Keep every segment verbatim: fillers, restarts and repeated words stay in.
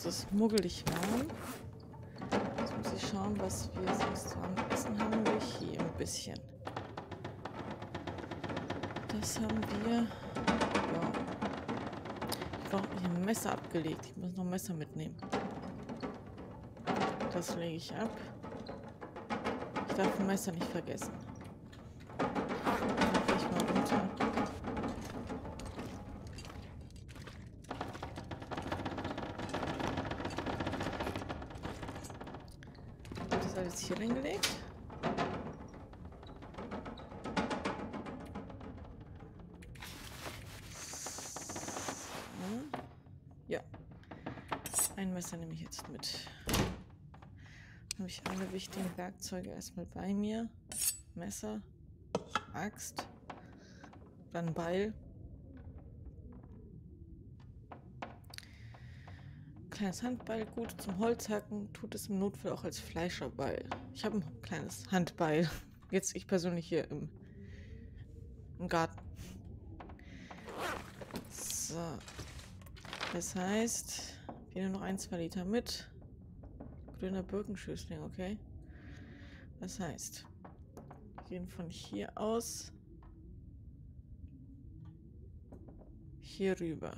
Also es ist muggelig warm. Jetzt muss ich schauen, was wir sonst haben. Essen haben wir hier ein bisschen. Das haben wir. Ja. Ich brauche hier ein Messer abgelegt. Ich muss noch ein Messer mitnehmen. Das lege ich ab. Ich darf ein Messer nicht vergessen. Dann gehe ich mal runter. Das ist alles hier hingelegt. Ja. Ein Messer nehme ich jetzt mit. Habe ich alle wichtigen Werkzeuge erstmal bei mir. Messer, Axt, dann Beil. Kleines Handbeil, gut zum Holzhacken, tut es im Notfall auch als Fleischerbeil. Ich habe ein kleines Handbeil. Jetzt ich persönlich hier im, im Garten. So. Das heißt, wir nehmen noch ein, zwei Liter mit. Grüner Birkenschößling, okay. Das heißt, wir gehen von hier aus hier rüber.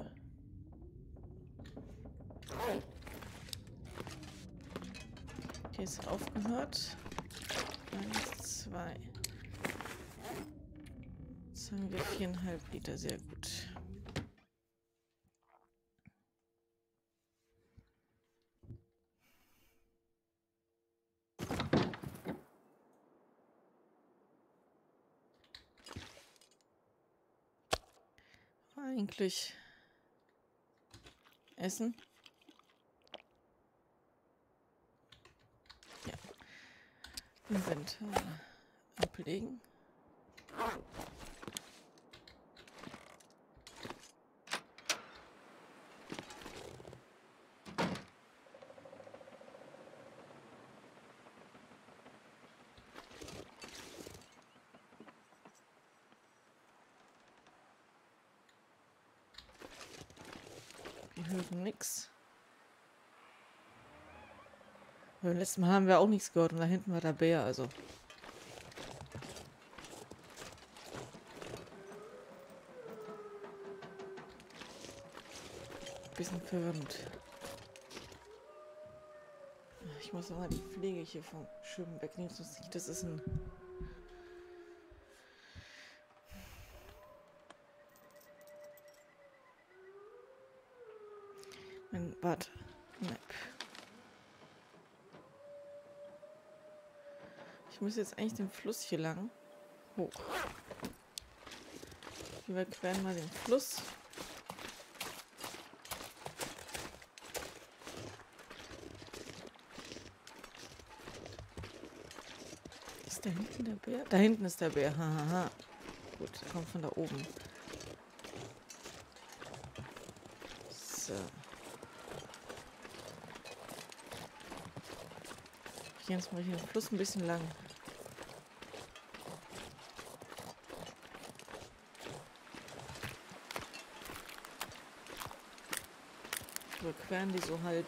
Hier ist aufgehört. Eins, zwei. Jetzt haben wir viereinhalb Liter, sehr gut. Eigentlich essen. Ja. Inventar ablegen. Wir hören nichts. Beim letzten Mal haben wir auch nichts gehört und da hinten war der Bär, also. Bisschen verwirrend. Ich muss aber die Pflege hier vom Schirm wegnehmen, sonst nicht. Das ist ein. Ein Bad. Map. Ich muss jetzt eigentlich den Fluss hier lang hoch. Wir überqueren mal den Fluss. Ist da hinten der Bär? Da hinten ist der Bär. Hahaha. Gut, der kommt von da oben. So. Ich gehe jetzt mal hier den Fluss ein bisschen lang. Überqueren die so halb.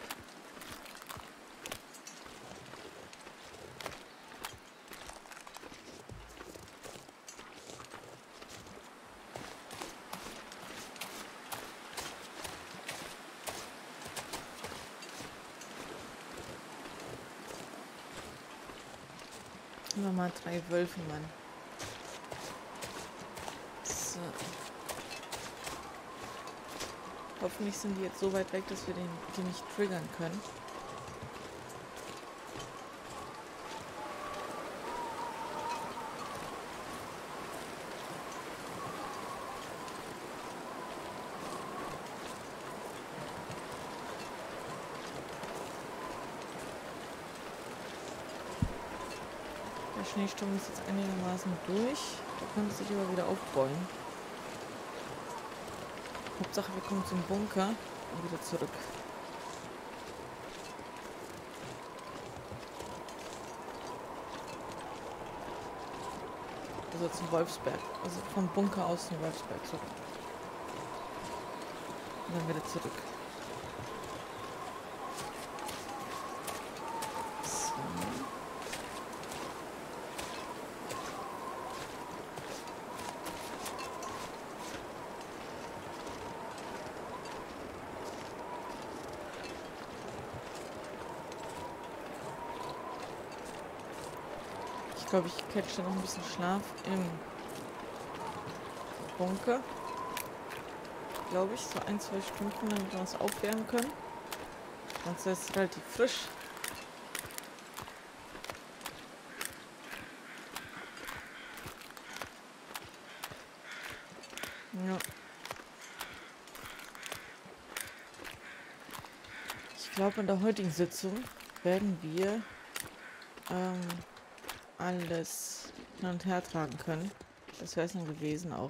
Immer mal drei Wölfe, Mann. So. Hoffentlich sind die jetzt so weit weg, dass wir den, die nicht triggern können. Der Schneesturm ist jetzt einigermaßen durch. Der könnte sich aber wieder aufbäumen. Hauptsache wir kommen zum Bunker und wieder zurück. Also zum Wolfsberg. Also vom Bunker aus zum Wolfsberg zurück. Und dann wieder zurück. Ich glaube, ich catche noch ein bisschen Schlaf im Bunker. Glaube ich, so ein, zwei Stunden, damit wir uns aufwärmen können. Sonst ist es relativ frisch. Ja. Ich glaube, in der heutigen Sitzung werden wir ähm, alles hin und her tragen können. Das wäre es dann gewesen auch.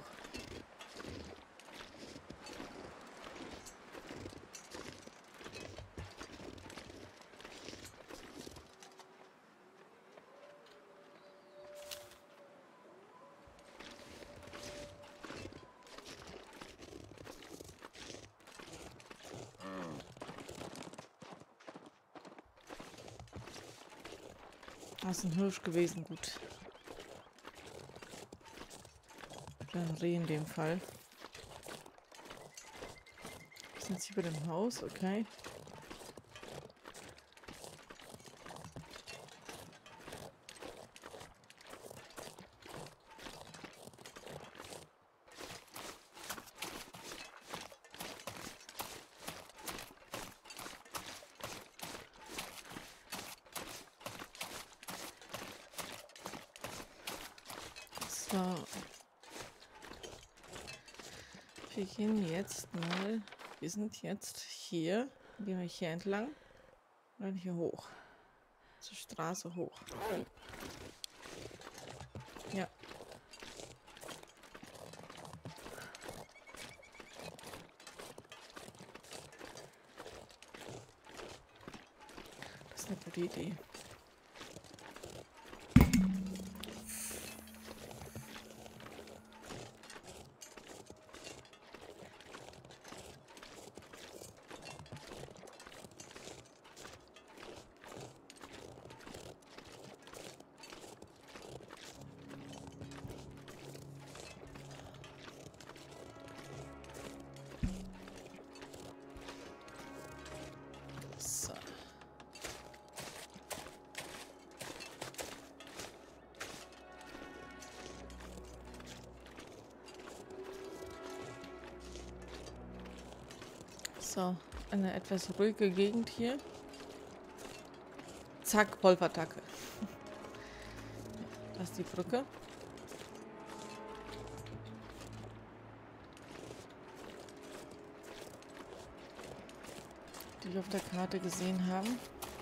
Das ist ein Hirsch gewesen, gut. Oder ein Reh in dem Fall. Wir sind jetzt hier bei dem Haus, okay. So. Wir gehen jetzt mal. Wir sind jetzt hier. Gehen wir hier entlang. Und dann hier hoch. Zur Straße hoch. Ja. Das ist eine gute Idee. So. So, eine etwas ruhige Gegend hier. Zack, Polverattacke. Das ist die Brücke. Die wir auf der Karte gesehen haben.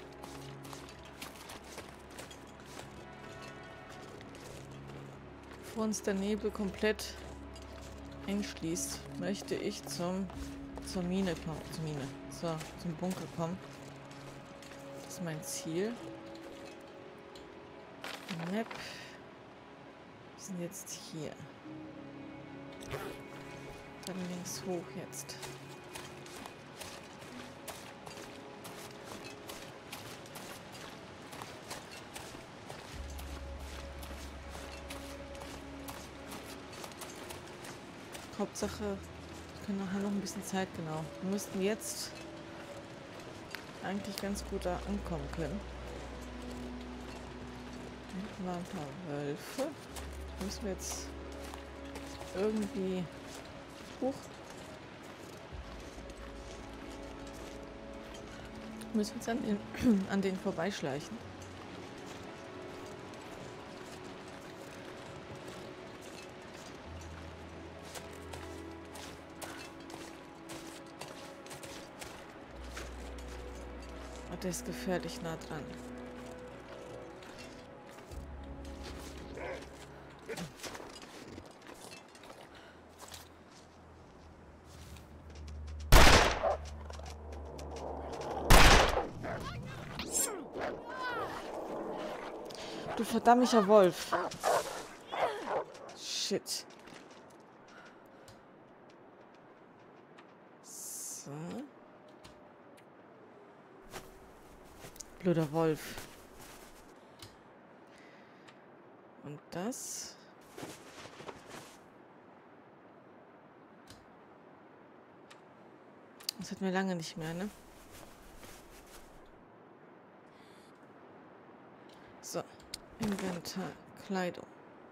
Bevor uns der Nebel komplett einschließt, möchte ich zum zur Mine kommen. Zur Mine. So, zum Bunker kommen. Das ist mein Ziel. Map. Wir sind jetzt hier. Dann links hoch jetzt. Hauptsache, wir können nachher noch ein bisschen Zeit, genau. Wir müssten jetzt eigentlich ganz gut da ankommen können. Hinten waren ein paar Wölfe. Müssen wir jetzt irgendwie hoch. Müssen wir jetzt an den, an denen vorbeischleichen. Oh, der ist gefährlich nah dran. Du verdammter Wolf. Shit. So. Blöder Wolf. Und das. Das hatten wir lange nicht mehr, ne? So. Inventar. Kleidung.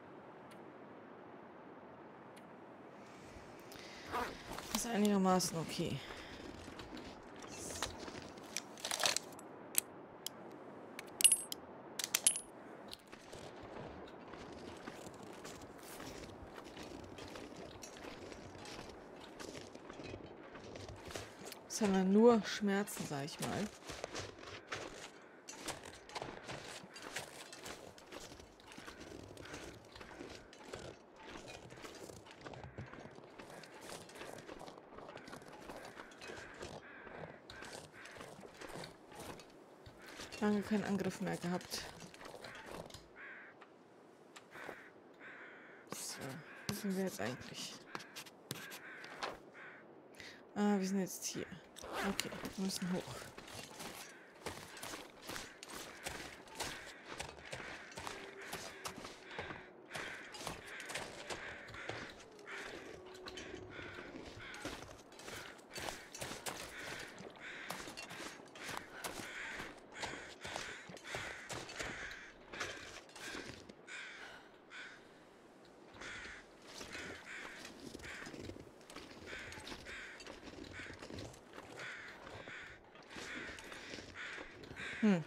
Das ist einigermaßen okay. Sondern nur Schmerzen, sag ich mal. Lange keinen Angriff mehr gehabt. So, wo sind wir jetzt eigentlich? Ah, wir sind jetzt hier. Okay, wir müssen hoch. Hm.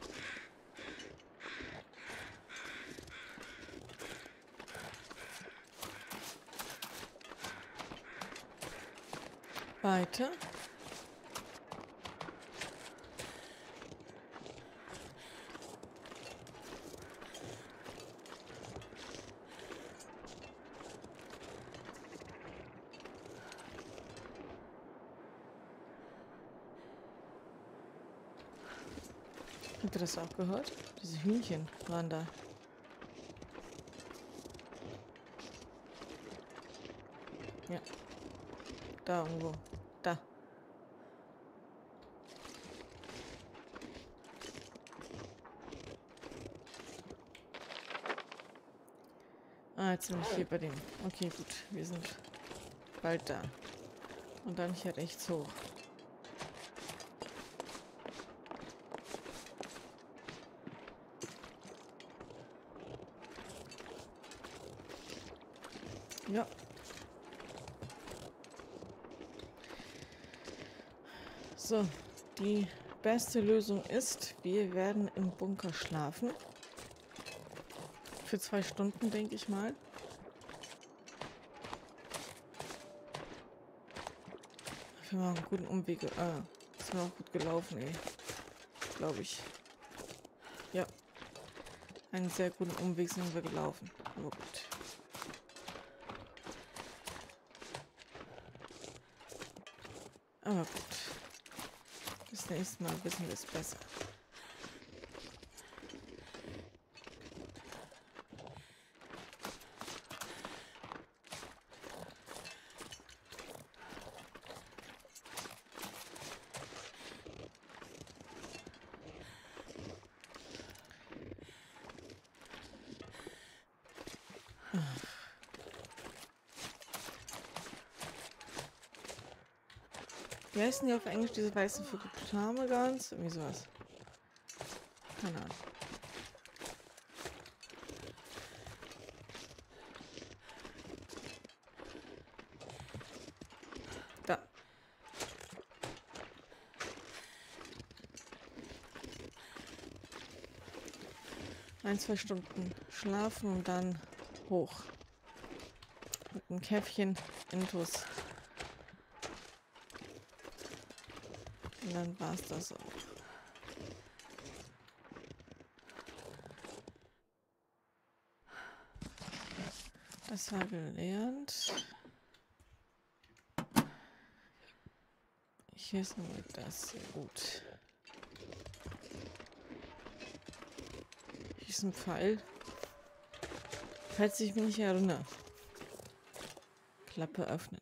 Weiter. Habt ihr das auch gehört? Diese Hühnchen waren da. Ja. Da irgendwo. Da. Ah, jetzt sind wir hier bei dem. Okay, gut. Wir sind bald da. Und dann hier rechts hoch. Ja. So, die beste Lösung ist, wir werden im Bunker schlafen. Für zwei Stunden, denke ich mal. Wir machen einen guten Umweg. Ah, ist mir auch gut gelaufen, ey. Glaube ich. Ja. Einen sehr guten Umweg sind wir gelaufen. Aber gut. Aber gut. Das nächste Mal wissen wir es besser. Wie heißen die auf Englisch, diese weißen Vögel? Ptarmigans? Irgendwie sowas. Keine Ahnung. Da. Ein, zwei Stunden schlafen und dann hoch. Mit einem Käffchen, Intus. Und dann war es das auch. Das war gelernt. Hier ist nur das. Sehr gut. Hier ist ein Pfeil. Falls ich mich nicht erinnere. Klappe öffnen.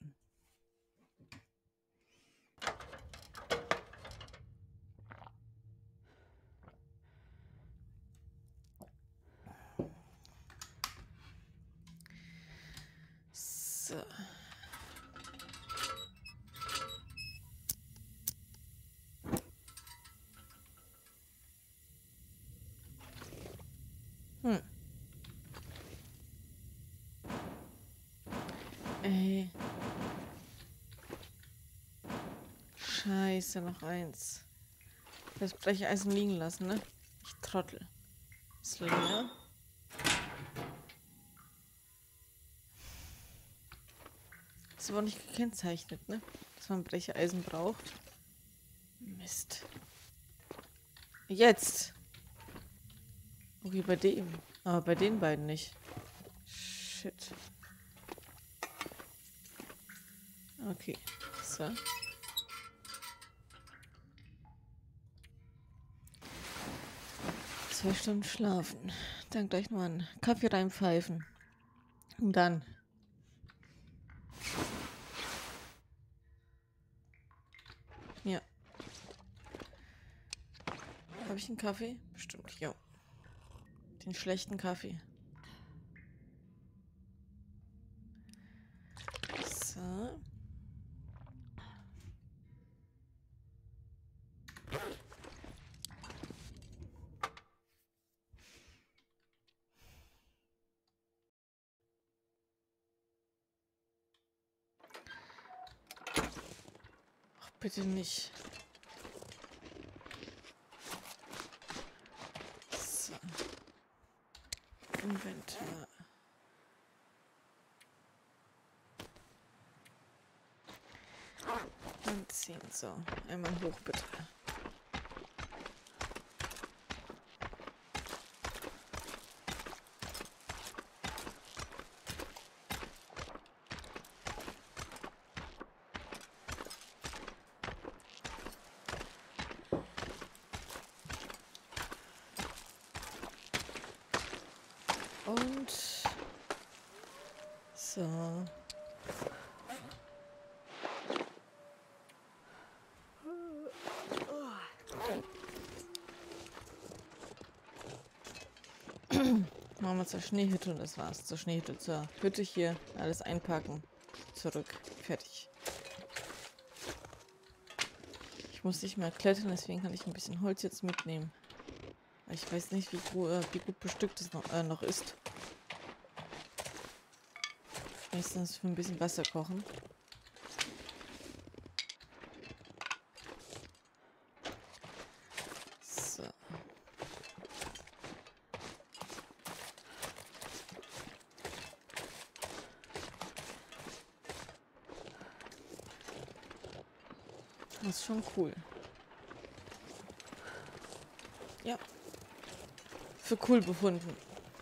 So. Hm. Scheiße, noch eins. Das Brecheisen liegen lassen, ne? Ich Trottel. Ist leer. Ist aber nicht gekennzeichnet, ne? Dass man Brecheisen braucht. Mist. Jetzt! Okay, bei dem. Aber bei den beiden nicht. Shit. Okay. So. Zwei Stunden schlafen. Dann gleich noch einen Kaffee reinpfeifen. Und dann. Ja. Habe ich einen Kaffee? Bestimmt, ja. Den schlechten Kaffee. So. Ach, bitte nicht. So. Inventar. Anziehen. So. Einmal hoch, bitte. Und so. Machen wir zur Schneehütte und das war's. Zur Schneehütte, zur Hütte hier. Alles einpacken. Zurück. Fertig. Ich muss nicht mehr klettern, deswegen kann ich ein bisschen Holz jetzt mitnehmen. Ich weiß nicht, wie, äh, wie gut bestückt es noch, äh, noch ist. Meistens für ein bisschen Wasser kochen. So. Das ist schon cool. Ja. Für cool befunden.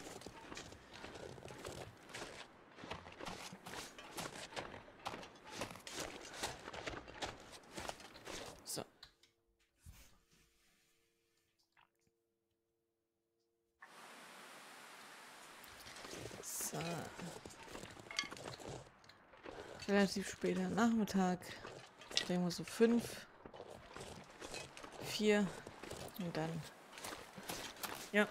So. So. Relativ später Nachmittag. Drehen wir so fünf. Vier. Und dann. Ja.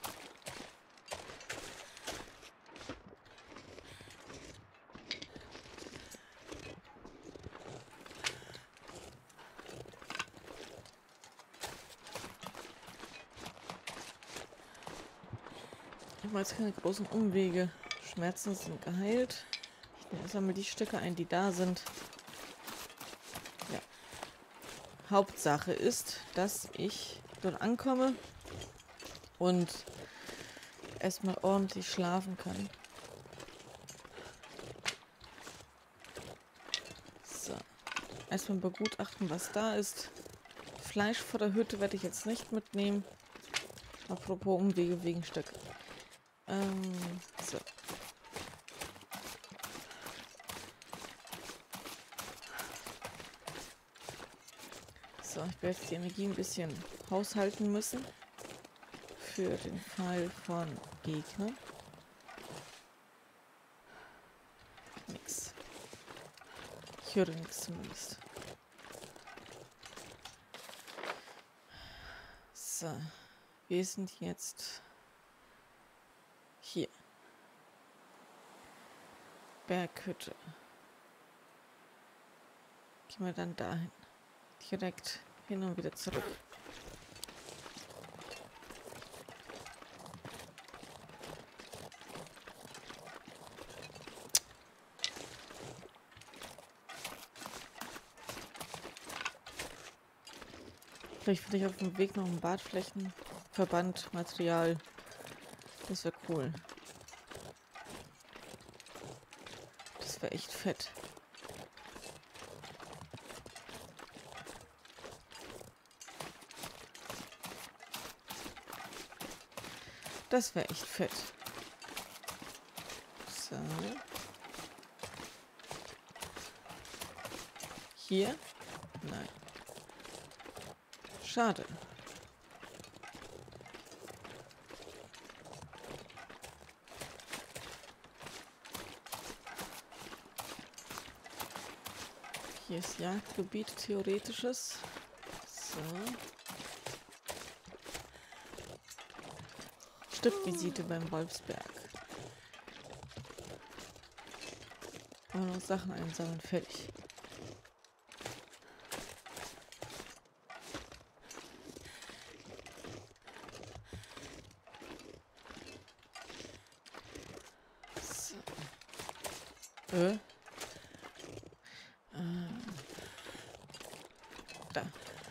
Ich mache jetzt keine großen Umwege. Schmerzen sind geheilt. Ich sammle die Stücke ein, die da sind. Ja. Hauptsache ist, dass ich dort ankomme und erstmal ordentlich schlafen kann. So. Erstmal begutachten, was da ist. Fleisch vor der Hütte werde ich jetzt nicht mitnehmen. Apropos Umwege wegen Stöcke. Ähm, so. So, ich werde jetzt die Energie ein bisschen haushalten müssen. Für den Fall von Gegnern. Nix. Ich höre nichts zumindest. So. Wir sind jetzt hier. Berghütte. Gehen wir dann dahin. Direkt hin und wieder zurück. Vielleicht finde ich auf dem Weg noch ein Bartflächenverband, Material. Das wäre cool. Das wäre echt fett. Das wäre echt fett. So. Hier? Nein. Schade. Hier ist Jagdgebiet, theoretisches. So. Stippvisite beim Wolfsberg. Aber noch Sachen einsammeln, fertig. So. Äh. Da.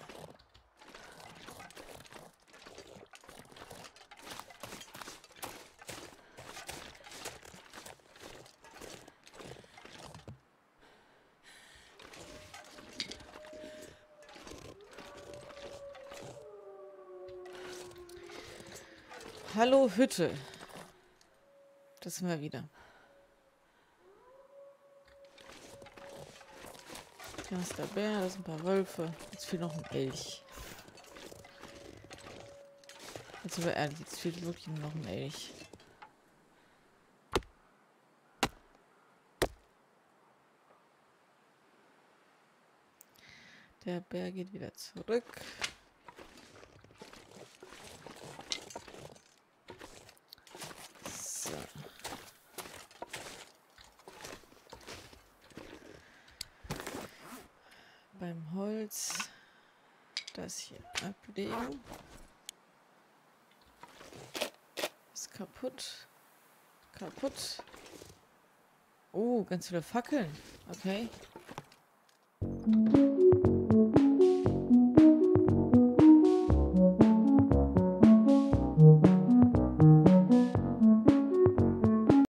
Hallo Hütte. Das sind wir wieder. Da ist der Bär, da sind ein paar Wölfe. Jetzt fehlt noch ein Elch. Jetzt sind wir ehrlich, jetzt fehlt wirklich nur noch ein Elch. Der Bär geht wieder zurück. So. Beim Holz das hier ablegen. Ist kaputt. Kaputt. Oh, ganz viele Fackeln. Okay.